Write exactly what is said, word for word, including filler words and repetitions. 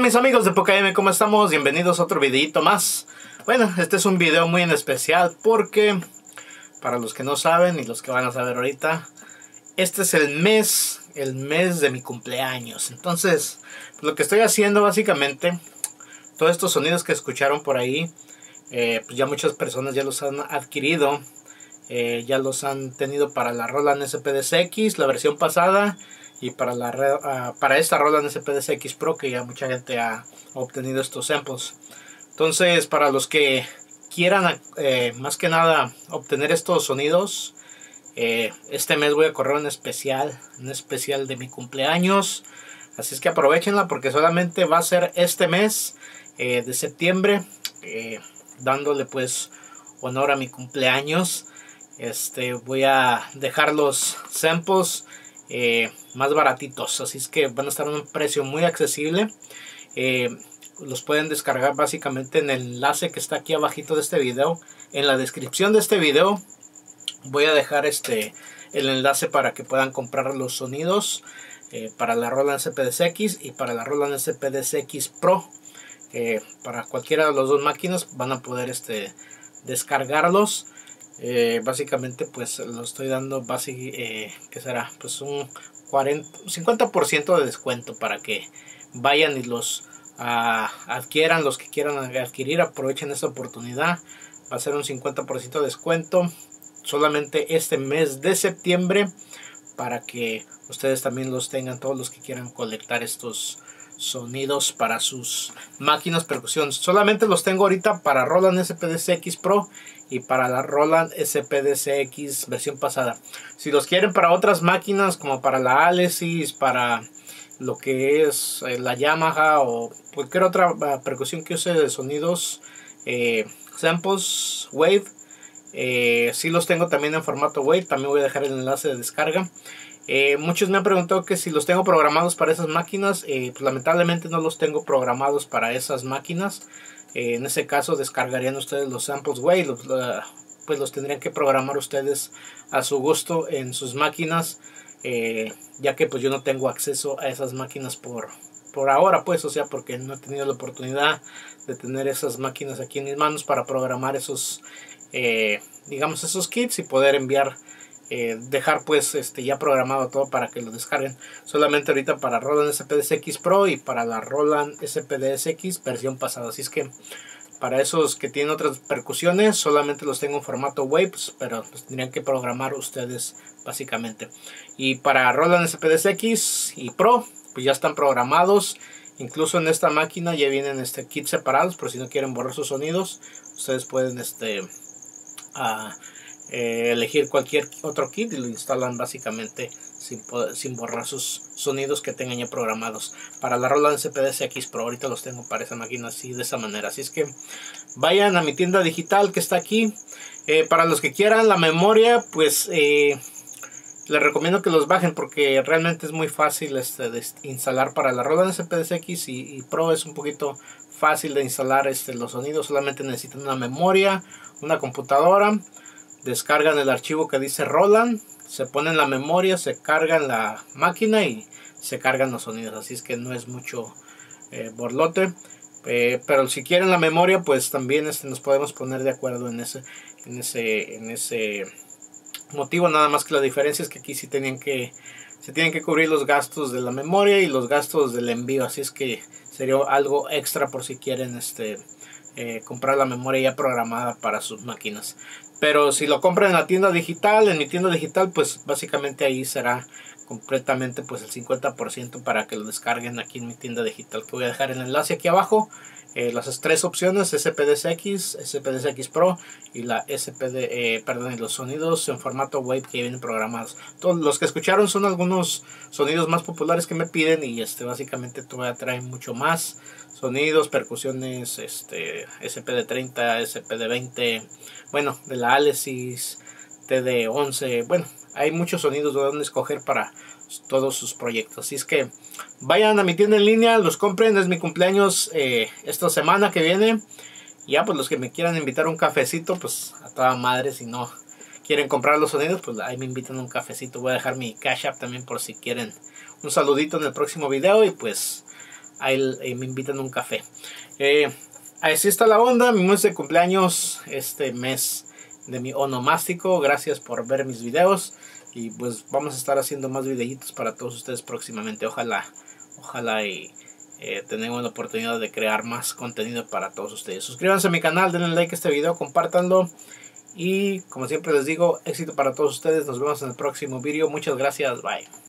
mis amigos de Pocaheme, ¿cómo estamos? Bienvenidos a otro videito más. Bueno, este es un video muy en especial porque, para los que no saben y los que van a saber ahorita, este es el mes, el mes de mi cumpleaños. Entonces, lo que estoy haciendo básicamente, todos estos sonidos que escucharon por ahí, eh, pues ya muchas personas ya los han adquirido. Eh, ya los han tenido para la Roland S P D C X, la versión pasada, y para, la, uh, para esta Roland S P D C X Pro, que ya mucha gente ha obtenido estos samples. Entonces, para los que quieran eh, más que nada obtener estos sonidos, eh, este mes voy a correr un especial, un especial de mi cumpleaños. Así es que aprovechenla porque solamente va a ser este mes eh, de septiembre, eh, dándole pues honor a mi cumpleaños. Este, voy a dejar los samples eh, más baratitos, así es que van a estar a un precio muy accesible. Eh, los pueden descargar básicamente en el enlace que está aquí abajito de este video. En la descripción de este video voy a dejar este el enlace para que puedan comprar los sonidos eh, para la Roland S P D C X y para la Roland S P D C X Pro. Eh, para cualquiera de las dos máquinas van a poder este, descargarlos. Eh, básicamente pues lo estoy dando eh, que será pues un cuarenta, cincuenta por ciento de descuento para que vayan y los uh, adquieran. Los que quieran adquirir, aprovechen esta oportunidad. Va a ser un cincuenta por ciento de descuento solamente este mes de septiembre, para que ustedes también los tengan, todos los que quieran colectar estos sonidos para sus máquinas percusión. Solamente los tengo ahorita para Roland S P D C X Pro y para la Roland S P D C X versión pasada. Si los quieren para otras máquinas, como para la Alesis, para lo que es eh, la Yamaha o cualquier otra uh, percusión que use de sonidos, eh, samples, Wave, eh, si los tengo también en formato Wave. También voy a dejar el enlace de descarga. Eh, muchos me han preguntado que si los tengo programados para esas máquinas. Eh, pues lamentablemente no los tengo programados para esas máquinas. Eh, en ese caso descargarían ustedes los samples Wave, los, uh, pues los tendrían que programar ustedes a su gusto en sus máquinas, eh, ya que pues yo no tengo acceso a esas máquinas por, por ahora, pues, o sea, porque no he tenido la oportunidad de tener esas máquinas aquí en mis manos para programar esos, eh, digamos, esos kits y poder enviar. Eh, dejar pues este ya programado todo para que lo descarguen. Solamente ahorita para Roland S P D C X Pro y para la Roland S P D C X versión pasada. Así es que para esos que tienen otras percusiones solamente los tengo en formato Waves, pero pues tendrían que programar ustedes básicamente. Y para Roland S P D C X y Pro pues ya están programados. Incluso en esta máquina ya vienen este kits separados, por si no quieren borrar sus sonidos. Ustedes pueden este uh, Eh, elegir cualquier otro kit y lo instalan básicamente sin, sin borrar sus sonidos que tengan ya programados. Para la Roland S P D C X Pro ahorita los tengo para esa máquina así, de esa manera. Así es que vayan a mi tienda digital que está aquí. Eh, para los que quieran la memoria, pues eh, les recomiendo que los bajen porque realmente es muy fácil este, de instalar. Para la Roland S P D C X y, y Pro es un poquito fácil de instalar este, los sonidos. Solamente necesitan una memoria, una computadora. Descargan el archivo que dice Roland, se ponen la memoria, se cargan la máquina y se cargan los sonidos. Así es que no es mucho eh, borlote. Eh, pero si quieren la memoria, pues también este, nos podemos poner de acuerdo en ese, en ese, en ese motivo. Nada más que la diferencia es que aquí sí tienen que, se tienen que cubrir los gastos de la memoria y los gastos del envío. Así es que sería algo extra por si quieren este, eh, comprar la memoria ya programada para sus máquinas. Pero si lo compran en la tienda digital, en mi tienda digital, pues básicamente ahí será completamente pues el cincuenta por ciento para que lo descarguen aquí en mi tienda digital, que voy a dejar el enlace aquí abajo. Eh, las tres opciones, S P D C X, S P D C X Pro y la S P D, eh, perdón, y los sonidos en formato Wave que vienen programados. Todos los que escucharon son algunos sonidos más populares que me piden y este básicamente todavía traen mucho más sonidos, percusiones, este S P D treinta, S P D veinte, bueno, de la Alesis, T D once, bueno, hay muchos sonidos de donde escoger para todos sus proyectos. Así es que vayan a mi tienda en línea, los compren. Es mi cumpleaños eh, esta semana que viene. Ya pues los que me quieran invitar a un cafecito, pues a toda madre. Si no quieren comprar los sonidos, pues ahí me invitan a un cafecito. Voy a dejar mi Cash App también por si quieren un saludito en el próximo video. Y pues ahí eh, me invitan a un café. Eh, así está la onda. Mi mes de cumpleaños este mes de mi onomástico. Gracias por ver mis videos. Y pues vamos a estar haciendo más videitos para todos ustedes próximamente. Ojalá, ojalá y eh, tengan la oportunidad de crear más contenido para todos ustedes. Suscríbanse a mi canal, denle like a este video, compártanlo. Y como siempre les digo, éxito para todos ustedes. Nos vemos en el próximo video. Muchas gracias. Bye.